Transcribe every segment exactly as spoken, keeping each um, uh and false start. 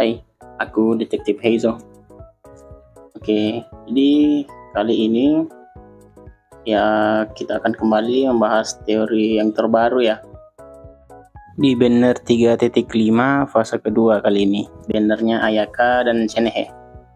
Hai, aku Detektif Heizo. Oke, jadi kali ini ya kita akan kembali membahas teori yang terbaru ya. Di banner tiga titik lima fase kedua kali ini, bannernya Ayaka dan Shenhe.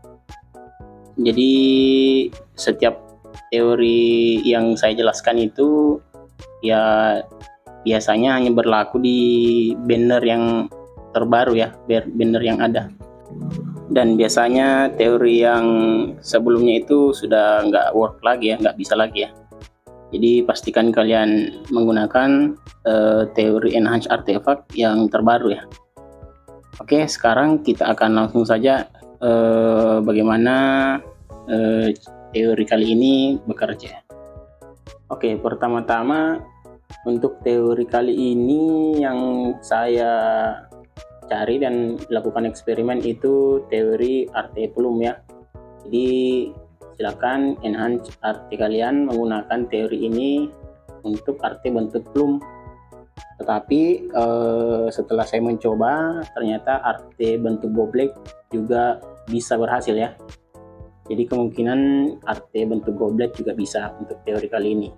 Jadi setiap teori yang saya jelaskan itu ya biasanya hanya berlaku di banner yang terbaru ya, banner yang ada. Dan biasanya teori yang sebelumnya itu sudah nggak work lagi ya, nggak bisa lagi ya. Jadi pastikan kalian menggunakan uh, teori enhance artifact yang terbaru ya. Oke, sekarang kita akan langsung saja uh, bagaimana uh, teori kali ini bekerja. Oke, pertama-tama untuk teori kali ini yang saya cari dan lakukan eksperimen itu teori arti plum ya. Jadi silakan enhance arti kalian menggunakan teori ini untuk arti bentuk plum. Tetapi eh, setelah saya mencoba ternyata arti bentuk goblet juga bisa berhasil ya. Jadi kemungkinan arti bentuk goblet juga bisa untuk teori kali ini.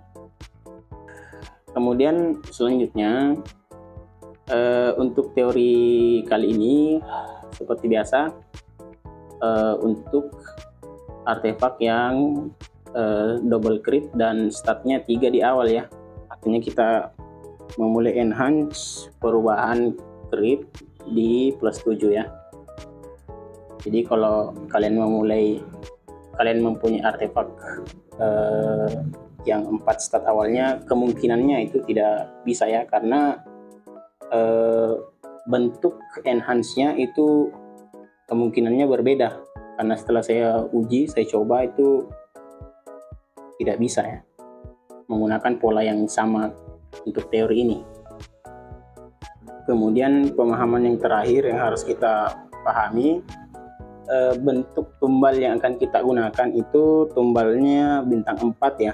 Kemudian selanjutnya Uh, untuk teori kali ini seperti biasa uh, untuk artefak yang uh, double crit dan statnya tiga di awal ya, artinya kita memulai enhance perubahan crit di plus tujuh ya. Jadi kalau kalian memulai kalian mempunyai artefak uh, yang empat stat awalnya, kemungkinannya itu tidak bisa ya, karena Uh, bentuk enhance-nya itu kemungkinannya berbeda, karena setelah saya uji, saya coba itu tidak bisa ya menggunakan pola yang sama untuk teori ini. Kemudian pemahaman yang terakhir yang harus kita pahami, uh, bentuk tumbal yang akan kita gunakan itu tumbalnya bintang empat ya,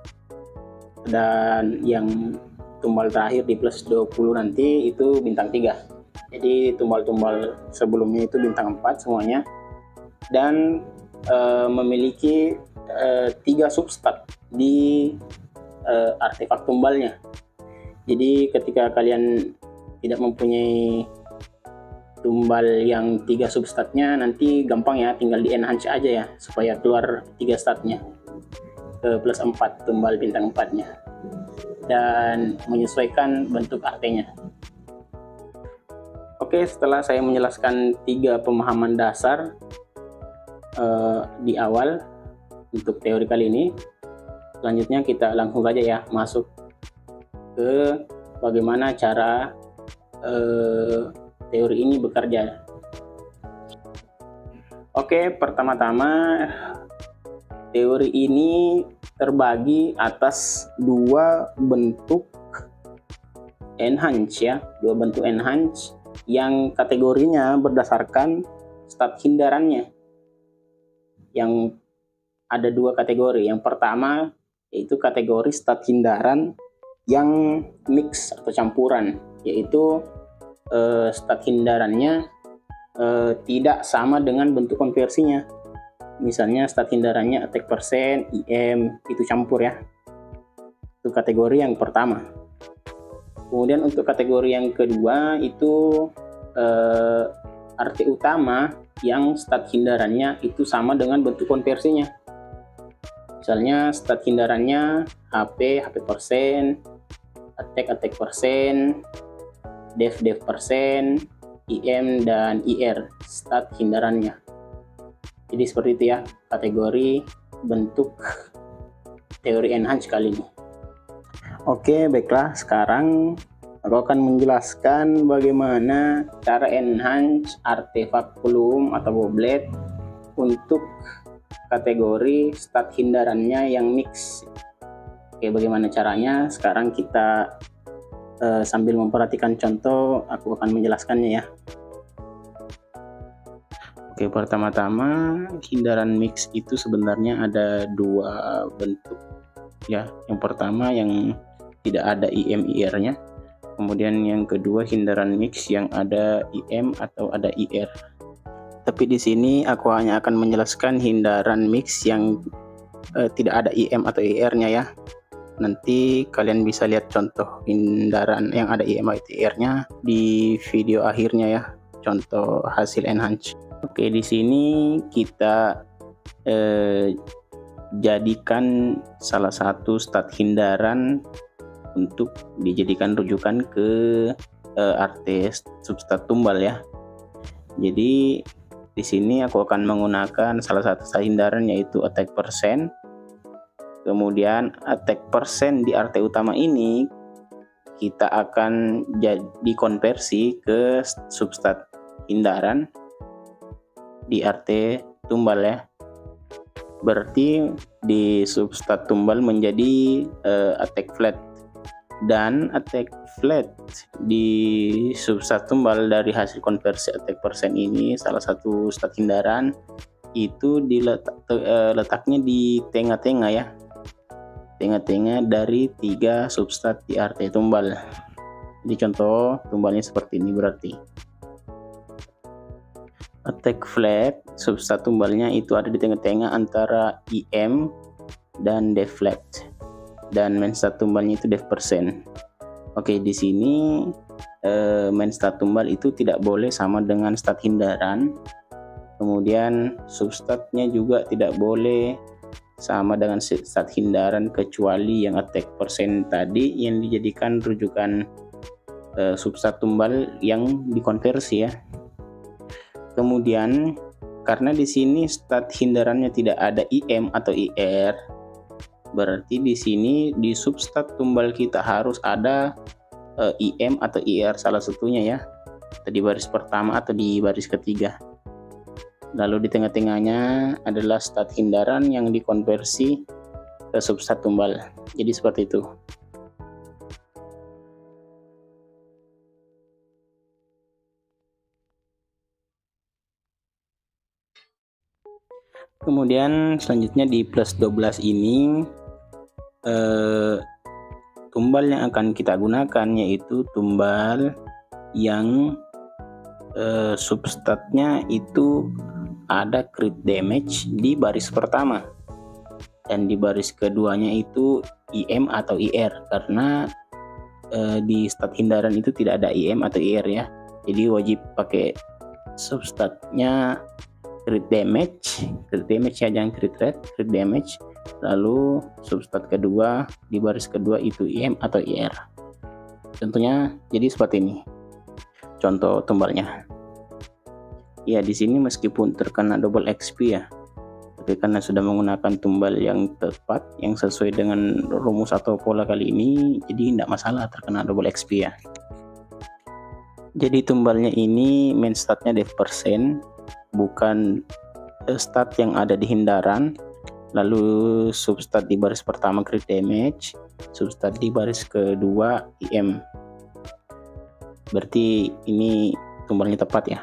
dan yang tumbal terakhir di plus dua puluh nanti itu bintang tiga. Jadi tumbal-tumbal sebelumnya itu bintang empat semuanya, dan e, memiliki e, tiga substat di e, artefak tumbalnya. Jadi ketika kalian tidak mempunyai tumbal yang tiga substatnya, nanti gampang ya, tinggal di enhance aja ya supaya keluar tiga statnya ke plus empat tumbal bintang empatnya, dan menyesuaikan bentuk artinya. Oke, setelah saya menjelaskan tiga pemahaman dasar uh, di awal untuk teori kali ini, selanjutnya kita langsung saja ya masuk ke bagaimana cara uh, teori ini bekerja. Oke, pertama-tama teori ini terbagi atas dua bentuk enhance ya, dua bentuk enhance yang kategorinya berdasarkan stat hindarannya. Yang ada dua kategori. Yang pertama yaitu kategori stat hindaran yang mix atau campuran, yaitu eh, stat hindarannya eh, tidak sama dengan bentuk konversinya. Misalnya stat hindarannya attack persen, I M, itu campur ya. Itu kategori yang pertama. Kemudian untuk kategori yang kedua itu eh, arti utama yang stat hindarannya itu sama dengan bentuk konversinya. Misalnya stat hindarannya H P, H P persen, attack, attack persen, def, def persen, I M, dan I R, stat hindarannya. Jadi seperti itu ya kategori bentuk teori enhance kali ini. Oke, baiklah, sekarang aku akan menjelaskan bagaimana cara enhance artefak plum atau goblet untuk kategori stat hindarannya yang mix. Oke, bagaimana caranya? Sekarang kita eh, sambil memperhatikan contoh, aku akan menjelaskannya ya. Oke, pertama-tama hindaran mix itu sebenarnya ada dua bentuk ya. Yang pertama yang tidak ada I M I R-nya. Kemudian yang kedua hindaran mix yang ada I M atau ada I R. Tapi di sini aku hanya akan menjelaskan hindaran mix yang uh, tidak ada I M atau I R-nya ya. Nanti kalian bisa lihat contoh hindaran yang ada I M atau I R-nya di video akhirnya ya. Contoh hasil enhance. Oke, di sini kita uh, jadikan salah satu stat hindaran untuk dijadikan rujukan ke uh, arti substat tumbal ya. Jadi di sini aku akan menggunakan salah satu hindaran yaitu attack percent. Kemudian attack percent di arti utama ini kita akan jadi konversi ke substat hindaran di arti tumbal ya. Berarti di substat tumbal menjadi uh, attack flat, dan attack flat di substat tumbal dari hasil konversi attack percent ini salah satu stat hindaran itu diletak, uh, letaknya di tengah-tengah ya, tengah-tengah dari tiga substat di arti tumbal. Jadi contoh tumbalnya seperti ini, berarti attack flat substat tumbalnya itu ada di tengah-tengah antara I M dan def flat, dan main stat tumbalnya itu def percent. Oke, di sini eh, main stat tumbal itu tidak boleh sama dengan stat hindaran. Kemudian substatnya juga tidak boleh sama dengan stat hindaran kecuali yang attack percent tadi yang dijadikan rujukan eh, substat tumbal yang dikonversi ya. Kemudian karena di sini stat hindarannya tidak ada I M atau I R, berarti di sini di substat tumbal kita harus ada uh, I M atau I R salah satunya ya, atau di baris pertama atau di baris ketiga. Lalu di tengah-tengahnya adalah stat hindaran yang dikonversi ke substat tumbal. Jadi seperti itu. Kemudian selanjutnya di plus dua belas ini eh, tumbal yang akan kita gunakan yaitu tumbal yang eh, substatnya itu ada crit damage di baris pertama, dan di baris keduanya itu I M atau I R, karena eh, di stat hindaran itu tidak ada I M atau I R ya. Jadi wajib pakai substatnya crit damage, crit damage ya, jangan crit rate, crit damage. Lalu substat kedua di baris kedua itu I M atau I R. Contohnya jadi seperti ini. Contoh tumbalnya. Ya, di sini meskipun terkena double X P ya, tapi karena sudah menggunakan tumbal yang tepat, yang sesuai dengan rumus atau pola kali ini, jadi tidak masalah terkena double X P ya. Jadi tumbalnya ini main statnya def percent, bukan stat yang ada di hindaran. Lalu substat di baris pertama crit damage, substat di baris kedua I M. Berarti ini tumbalnya tepat ya.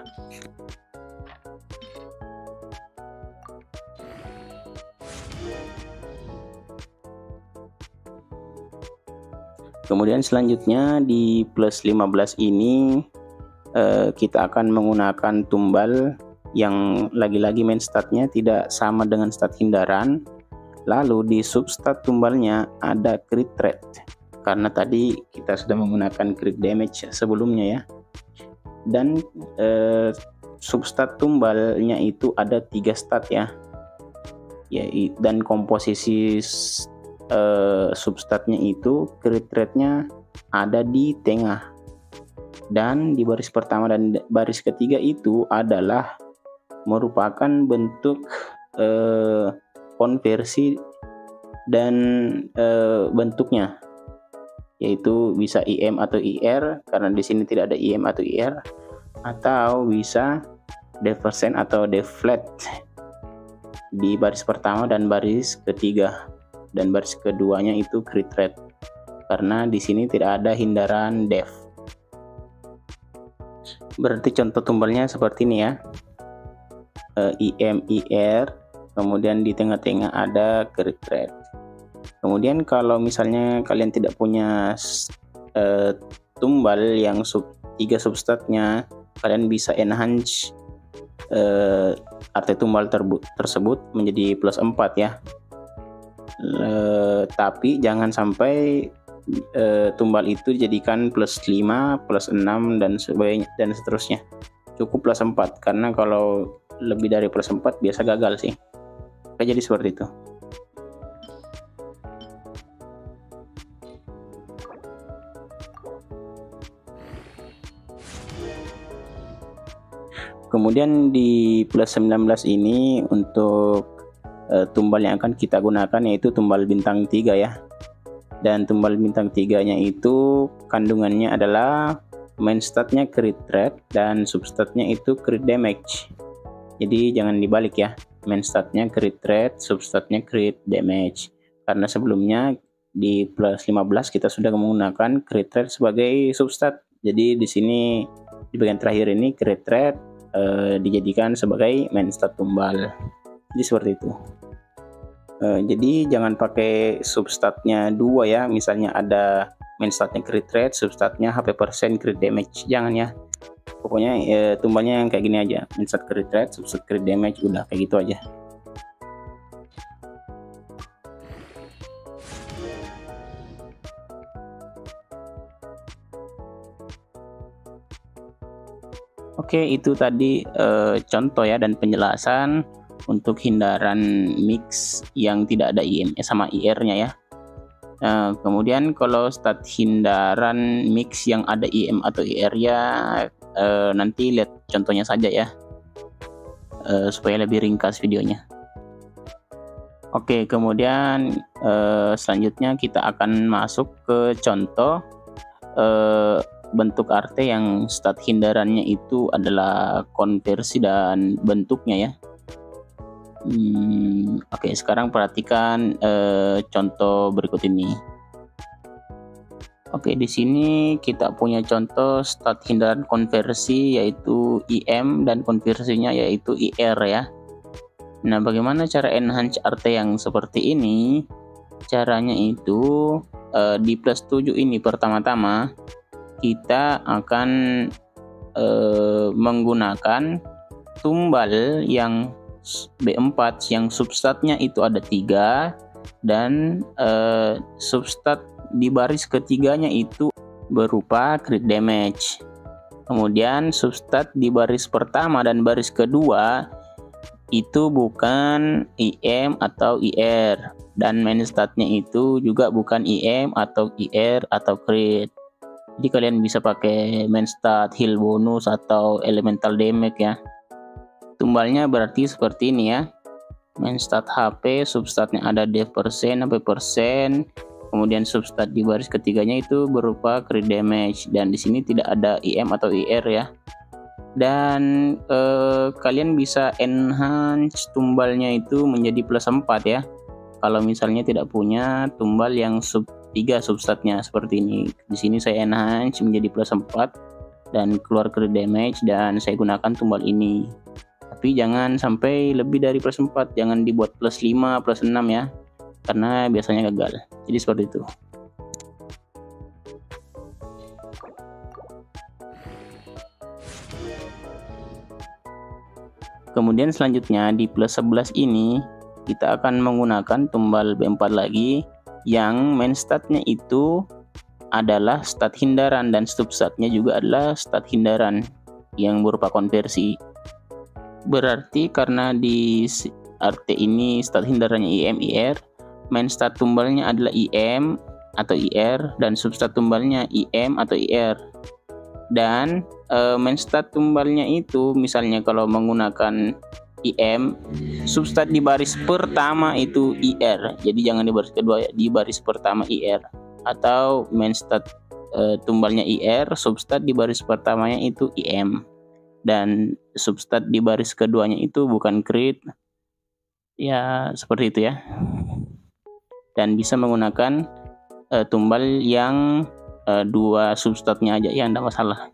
Kemudian selanjutnya di plus lima belas ini eh, kita akan menggunakan tumbal yang lagi-lagi main statnya tidak sama dengan stat hindaran. Lalu di substat tumbalnya ada crit rate, karena tadi kita sudah menggunakan crit damage sebelumnya ya. Dan eh, substat tumbalnya itu ada tiga stat ya, ya dan komposisi eh, substatnya itu crit rate-nya ada di tengah, dan di baris pertama dan baris ketiga itu adalah merupakan bentuk eh, konversi dan eh, bentuknya, yaitu bisa I M atau I R karena di sini tidak ada I M atau I R, atau bisa def percent atau def flat di baris pertama dan baris ketiga, dan baris keduanya itu crit rate karena di sini tidak ada hindaran def. Berarti contoh tumbalnya seperti ini ya. I M I R, kemudian di tengah-tengah ada crit rate. Kemudian kalau misalnya kalian tidak punya uh, tumbal yang sub tiga substatnya, kalian bisa enhance eh, arti tumbal tersebut menjadi plus empat ya. Eh, tapi jangan sampai eh, tumbal itu dijadikan plus lima, plus enam dan sebagainya dan seterusnya. Cukup plus empat, karena kalau lebih dari plus empat biasa gagal sih. Oke, jadi seperti itu. Kemudian di plus sembilan belas ini untuk uh, tumbal yang akan kita gunakan yaitu tumbal bintang tiga ya. Dan tumbal bintang tiga-nya itu kandungannya adalah main statnya crit rate dan substatnya itu crit damage. Jadi jangan dibalik ya. Main statnya crit rate, substatnya crit damage. Karena sebelumnya di plus lima belas kita sudah menggunakan crit rate sebagai substat. Jadi di sini di bagian terakhir ini crit rate Uh, dijadikan sebagai main stat tumbal. Jadi seperti itu. Uh, jadi jangan pakai substatnya dua ya. Misalnya ada main statnya crit rate, substatnya H P persen crit damage. Jangan ya. Pokoknya uh, tumbalnya yang kayak gini aja. Main stat crit rate, substat crit damage, udah kayak gitu aja. Oke, itu tadi eh, contoh ya dan penjelasan untuk hindaran mix yang tidak ada I M sama I R-nya ya. Nah, kemudian kalau stat hindaran mix yang ada I M atau I R-nya eh, nanti lihat contohnya saja ya, eh, supaya lebih ringkas videonya. Oke, kemudian eh, selanjutnya kita akan masuk ke contoh eh, bentuk arti yang stat hindarannya itu adalah konversi dan bentuknya ya. Hmm, Oke, sekarang perhatikan eh, contoh berikut ini. Oke, di sini kita punya contoh stat hindaran konversi yaitu I M dan konversinya yaitu I R ya. Nah, bagaimana cara enhance arti yang seperti ini? Caranya itu eh, di plus tujuh ini pertama-tama kita akan eh, menggunakan tumbal yang B empat yang substatnya itu ada tiga dan eh, substat di baris ketiganya itu berupa crit damage. Kemudian substat di baris pertama dan baris kedua itu bukan I M atau I R dan main statnya itu juga bukan I M atau I R atau crit. Jadi kalian bisa pakai main stat, heal bonus atau elemental damage ya. Tumbalnya berarti seperti ini ya. Main stat H P, substatnya ada def persen, H P persen. Kemudian substat di baris ketiganya itu berupa crit damage dan di sini tidak ada I M atau I R ya. Dan eh, kalian bisa enhance tumbalnya itu menjadi plus empat ya. Kalau misalnya tidak punya tumbal yang sub tiga substatnya seperti ini. Di sini saya enhance menjadi plus empat dan keluar crit damage dan saya gunakan tumbal ini. Tapi jangan sampai lebih dari plus empat, jangan dibuat plus lima, plus enam ya. Karena biasanya gagal. Jadi seperti itu. Kemudian selanjutnya di plus sebelas ini kita akan menggunakan tumbal B empat lagi yang main statnya itu adalah stat hindaran dan substatnya juga adalah stat hindaran yang berupa konversi. Berarti karena di arti ini stat hindarannya I M I R, main stat tumbalnya adalah I M atau I R dan substat tumbalnya I M atau I R. Dan e, main stat tumbalnya itu misalnya kalau menggunakan I M, substat di baris pertama itu I R, jadi jangan di baris kedua ya, di baris pertama I R. Atau main stat e, tumbalnya I R, substat di baris pertamanya itu I M dan substat di baris keduanya itu bukan crit ya, seperti itu ya. Dan bisa menggunakan e, tumbal yang e, dua substatnya aja ya, tidak masalah.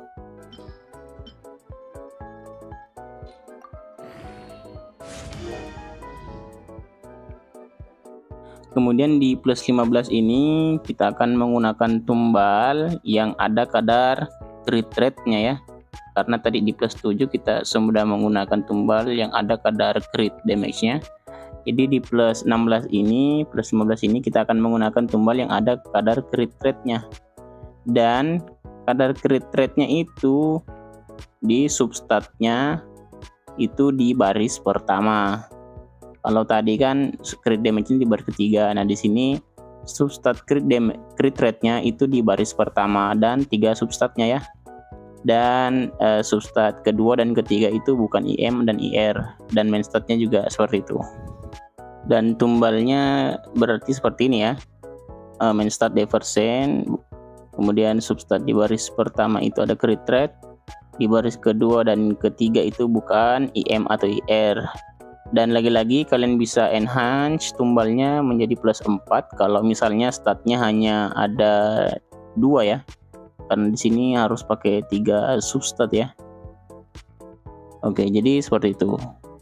Kemudian di plus lima belas ini kita akan menggunakan tumbal yang ada kadar crit rate-nya ya. karena tadi di plus tujuh kita sudah menggunakan tumbal yang ada kadar crit damage-nya. Jadi di plus enam belas ini, plus lima belas ini kita akan menggunakan tumbal yang ada kadar crit rate-nya. Dan kadar crit rate-nya itu di substatnya itu di baris pertama. Kalau tadi kan crit damage-nya di baris ketiga. Nah, di sini substat crit damage crit rate-nya itu di baris pertama dan tiga substatnya ya. Dan uh, substat kedua dan ketiga itu bukan I M dan I R, dan main statnya juga seperti itu. Dan tumbalnya berarti seperti ini ya, uh, main stat diversen, kemudian substat di baris pertama itu ada crit rate, di baris kedua dan ketiga itu bukan I M atau I R. Dan lagi-lagi kalian bisa enhance tumbalnya menjadi plus empat kalau misalnya statnya hanya ada dua ya, karena di sini harus pakai tiga substat ya. Oke, jadi seperti itu.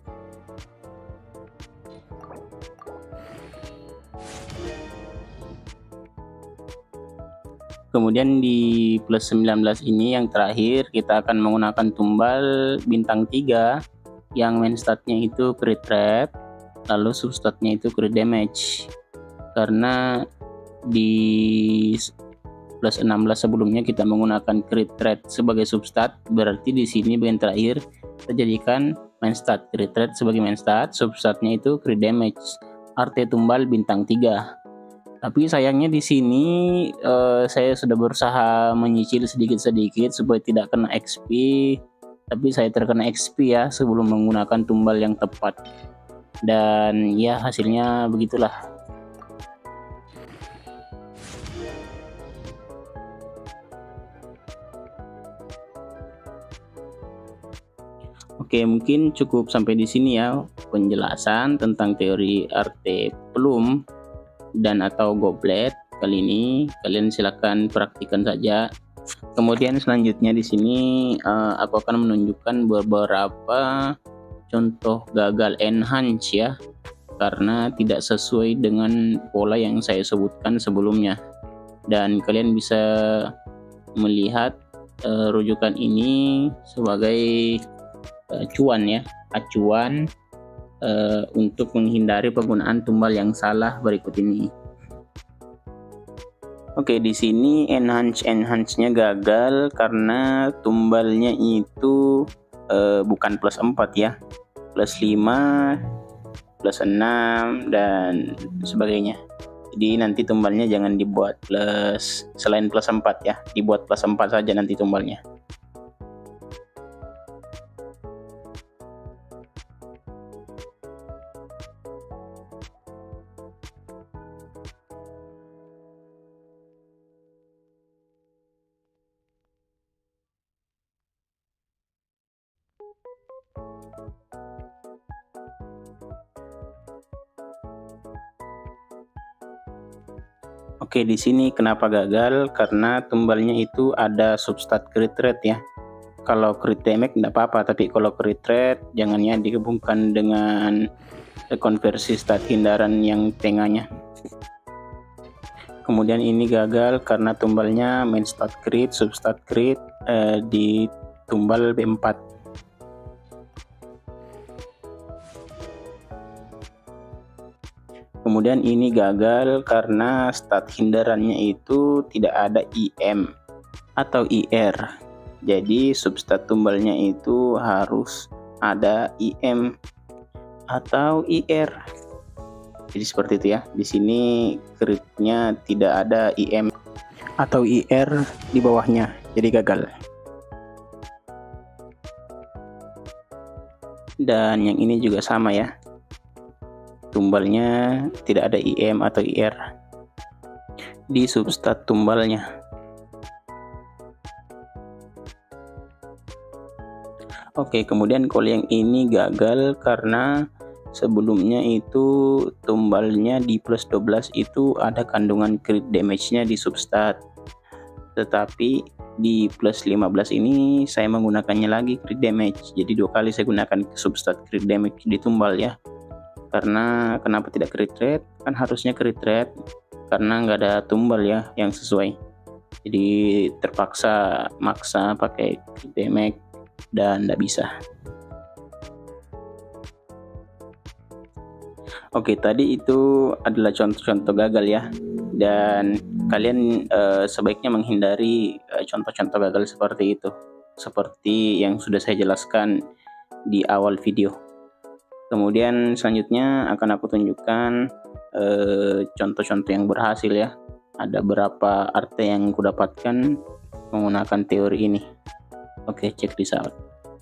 Kemudian di plus sembilan belas ini yang terakhir kita akan menggunakan tumbal bintang tiga yang main statnya itu crit rate, lalu substatnya itu crit damage. Karena di plus enam belas sebelumnya kita menggunakan crit rate sebagai substat, berarti di sini bagian terakhir kita jadikan main stat crit rate sebagai main stat, substatnya itu crit damage, arti tumbal bintang tiga. Tapi sayangnya di sini uh, saya sudah berusaha menyicil sedikit-sedikit supaya tidak kena X P, tapi saya terkena X P ya sebelum menggunakan tumbal yang tepat. Dan ya hasilnya begitulah. Oke, mungkin cukup sampai di sini ya penjelasan tentang teori Arte Plum dan atau goblet kali ini. Kalian silakan praktikkan saja. Kemudian selanjutnya di sini uh, aku akan menunjukkan beberapa contoh gagal enhance ya, karena tidak sesuai dengan pola yang saya sebutkan sebelumnya. Dan kalian bisa melihat uh, rujukan ini sebagai acuan ya, acuan uh, untuk menghindari penggunaan tumbal yang salah berikut ini. Oke, di sini enhance enhance-nya gagal karena tumbalnya itu uh, bukan plus empat ya, plus lima, plus enam dan sebagainya. Jadi nanti tumbalnya jangan dibuat plus selain plus empat ya, dibuat plus empat saja nanti tumbalnya. Oke, di sini kenapa gagal? Karena tumbalnya itu ada substat crit rate ya. Kalau crit damage tidak apa-apa, tapi kalau crit rate jangannya digabungkan dengan konversi stat hindaran yang tengahnya. Kemudian ini gagal karena tumbalnya main stat crit, substat crit eh, di tumbal B empat. Kemudian ini gagal karena stat hindarannya itu tidak ada I M atau I R. Jadi substat tumbalnya itu harus ada I M atau I R. Jadi seperti itu ya. Di sini critnya tidak ada I M atau I R di bawahnya. Jadi gagal. Dan yang ini juga sama ya. Tumbalnya tidak ada I M atau I R di substat tumbalnya. Oke, kemudian kalau yang ini gagal karena sebelumnya itu tumbalnya di plus dua belas itu ada kandungan crit damage-nya di substat. Tetapi di plus lima belas ini saya menggunakannya lagi crit damage. Jadi dua kali saya gunakan substat crit damage di tumbal ya. Karena kenapa tidak crit rate? Kan harusnya crit rate karena nggak ada tumbal ya yang sesuai. Jadi terpaksa maksa pakai crit damage dan tidak bisa. Oke, tadi itu adalah contoh-contoh gagal ya, dan kalian uh, sebaiknya menghindari contoh-contoh uh, gagal seperti itu, seperti yang sudah saya jelaskan di awal video. Kemudian selanjutnya akan aku tunjukkan contoh-contoh uh, yang berhasil ya. Ada berapa arti yang kudapatkan menggunakan teori ini. Oke, check this out.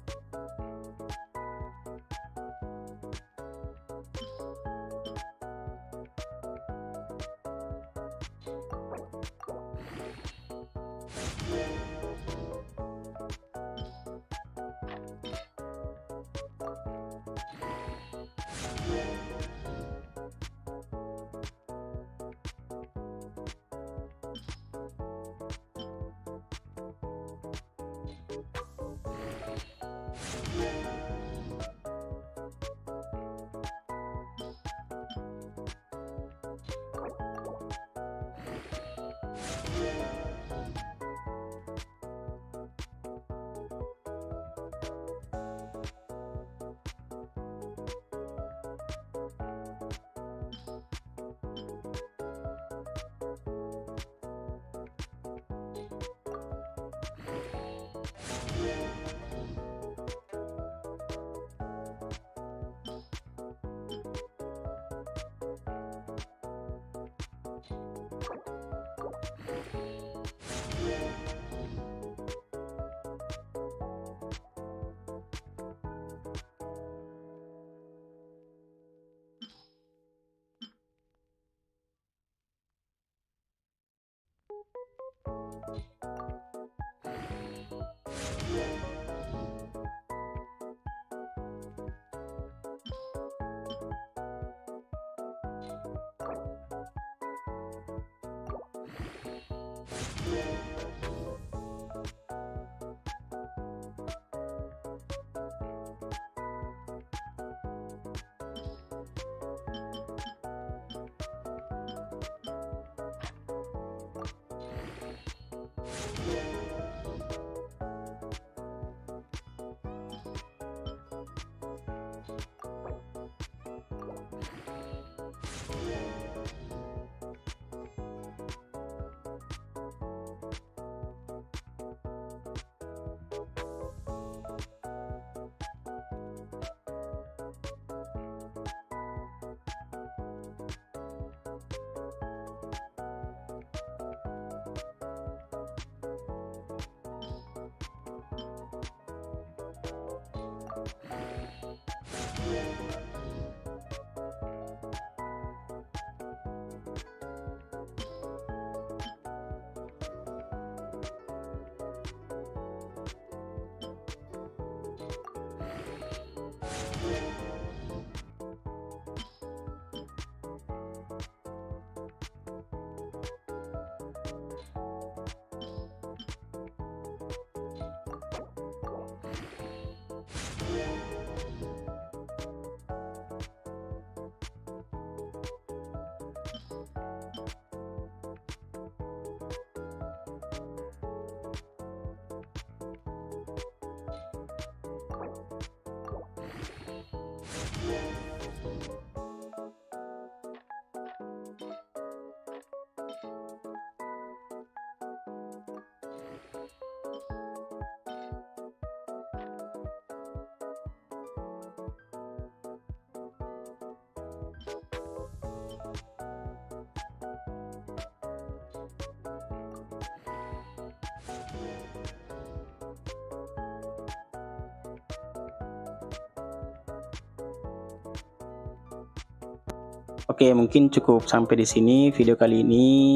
Oke, mungkin cukup sampai di sini video kali ini,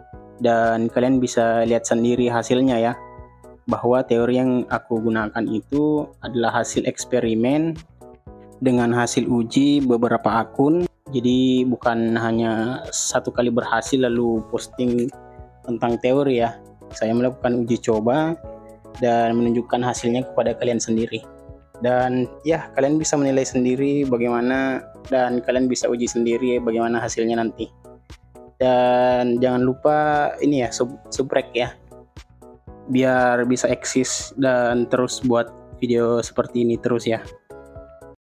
dan kalian bisa lihat sendiri hasilnya ya, bahwa teori yang aku gunakan itu adalah hasil eksperimen dengan hasil uji beberapa akun. Jadi bukan hanya satu kali berhasil lalu posting tentang teori ya. Saya melakukan uji coba dan menunjukkan hasilnya kepada kalian sendiri. Dan ya, kalian bisa menilai sendiri bagaimana, dan kalian bisa uji sendiri bagaimana hasilnya nanti. Dan jangan lupa ini ya, sub subrek ya, biar bisa eksis dan terus buat video seperti ini terus ya.